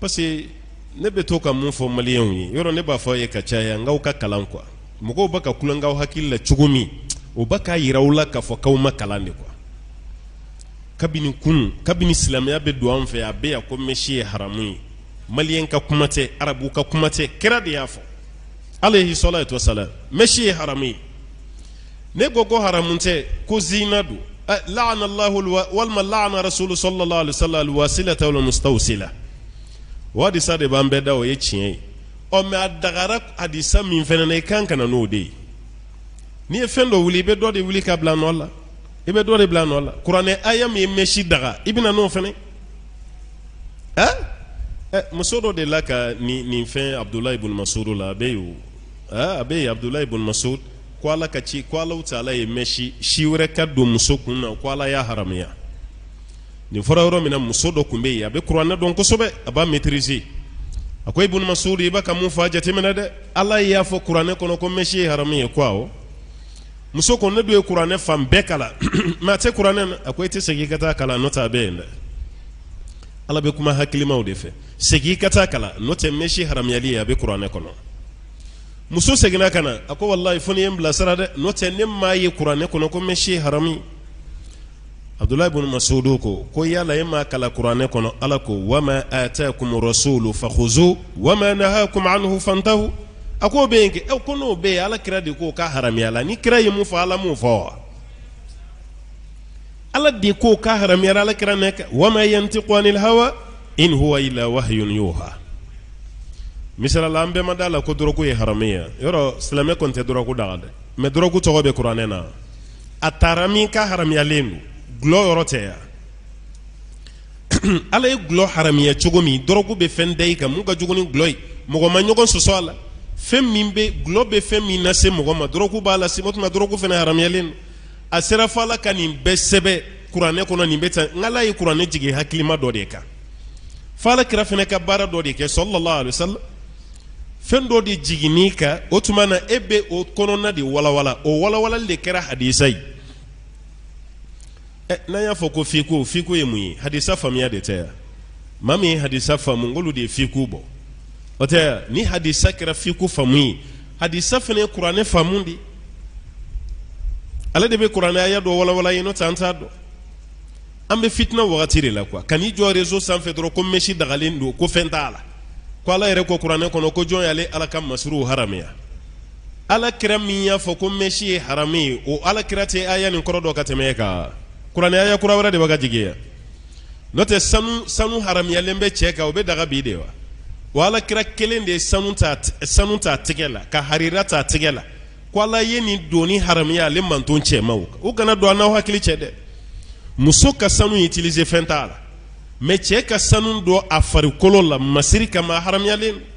parce que ne bɛ to ka mun fɔ maliyɛnw ye yɔrɔ ne b'a fɔ ye ka caya n k'aw ka kalan quoi mɔgɔw bɛ ka kulonkɛ hakili la cogo min o bɛ ka yira aw la k'a fɔ k'aw ma kalan de quoi kabini kunun kabini silamɛya bɛ don an fɛ a bɛ yan ko mesi ye haramu ye maliyɛn ka kuma tɛ arabu ka kuma tɛ kira de y'a fɔ alayhi salatu wasalam mesi ye haramu ye ne ko haramu tɛ ko zina don la'ana Allahu walma la'ana rasulu sallallahu alaihi wasallam alwasilata wal mustawsila wadisa de b'an bɛɛ da o ye tiɲɛ ye mais a dagara hadisa min fɛnɛ na i kan kana n'o de ye n'i ye fɛn dɔ wuli i bɛ dɔ de wuli ka bila nɔ la i bɛ dɔ de bila nɔ la kuranɛ aya min ye mesi daga i bɛna n'o fɛnɛ muso dɔ de la ka nin fɛn Abdulahi ibn Mas'ud la a bɛ yen a bɛ yen Abdulahi ibn Mas'ud ko Ala ka ci ko Alahu Taala ye mesi si wɛrɛ ka don muso kun na ko Ala y'a haramuya nin fɔra yɔrɔ min na muso dɔ kun bɛ yen a bɛ kuranɛ dɔn kosɛbɛ a b'a maîtriser a ko ibn Mas'ud i b'a ka mun fɔ a jateminɛ dɛ Ala y'a fɔ kuranɛ kɔnɔ ko mesi ye haramu ye ko awɔ muso ko ne dun ye kuranɛ fan bɛɛ kalan mais a tɛ kuranɛ na a ko i tɛ segin ka taa kalan n'o tɛ a bɛ yen dɛ Ala bɛ kuma hakilimaw de fɛ segin ka taa kalan n'o tɛ mesi haramuyali ye a bɛ kuranɛ kɔnɔ muso seginna ka na a ko wallahi fo ni ye n bilasira dɛ n'o tɛ ne m'a ye kuranɛ kɔnɔ ko mesi ye haramu ye Abdulahi ibn Mas'ud ko yala e m'a kalan kuranɛ kɔnɔ Ala ko wama ataakum rasulu fakhuzu wama nahakum anhu fantahu a ko bɛ yen kɛ ko n'o bɛ yen Ala kira de ko k'a haramuya la ni kira ye mun fɔ Ala m'o fɔ Ala de ko k'a haramuya Ala kira ne ka wama yantiqu anil hawa in huwa illa wahyun yuha misala la an bɛɛ ma da la ko dɔrɔgu ye haramu ye yɔrɔ silamɛ kɔni tɛ dɔrɔgu daga dɛ mais dɔrɔgu tɔgɔ bɛ kuranɛ na a taara min ka haramuyalen don gulɔ yɔrɔ tɛ yan Ala ye gulɔ haramuya cogo min dɔrɔgu bɛ fɛn da i kan mun ka jugu ni gulɔ ye mɔgɔ ma ɲɔgɔn sɔsɔ a la fɛn min bɛ gulɔ bɛ fɛn min lase mɔgɔ ma dɔrɔgu b'a lase o tuma dɔrɔgu fɛnɛ haramuyalen don a sera fɔ Ala ka nin bɛɛ sɛbɛ kuranɛ kɔnɔ nin bɛ tan n Ala ye kuranɛ jigin hakilima dɔ de kan fɔ Ala kira fɛnɛ ka baara dɔ de kɛ sallallahu alaihi wasallam fɛn dɔ de jiginni kan o tuma na e bɛ o kɔnɔna de walawala o walawalali de kɛra hadisa ye n'an y'a fɔ ko fiko ye mun ye hadisa faamuya de tɛ yan maa min ye hadisa faamu ngolu de ye fiko bɔ o tɛ yan ni hadisa kɛra fiko faamu ye hadisa fɛnɛ ye kuranɛ faamu de ale de bɛ kuranɛ aya dɔ walawala ye n'o tɛ an t'a dɔn an bɛ fitina wagati de la quoi kan'i jɔ réseau sanfɛ dɔrɔn ko mesi dagalen don ko fɛn t'a la ko Ala yɛrɛ ko kuranɛ kɔnɔ ko jɔn y'ale Ala ka masiriw haramuya Ala kira min y'a fɔ ko mesi ye haramu ye o Ala kira tɛ aya nin kɔrɔ dɔ ka tɛmɛ e kan kuranɛ aya kura wɛrɛ de bɛ ka jigin yan n'o tɛ sanu haramuyalen bɛ cɛ kan o bɛ daga bi de wa wa Ala kira kelen de ye sanu t'a tɛgɛ la ka harira t'a tɛgɛ la ko Ala ye nin doni haramuya ale manton cɛmaw o kana don an n'aw hakili cɛ dɛ muso ka sanu utiliser fɛn t'a la mais cɛ ka sanu don a farikolo la masiri kama haramuyalen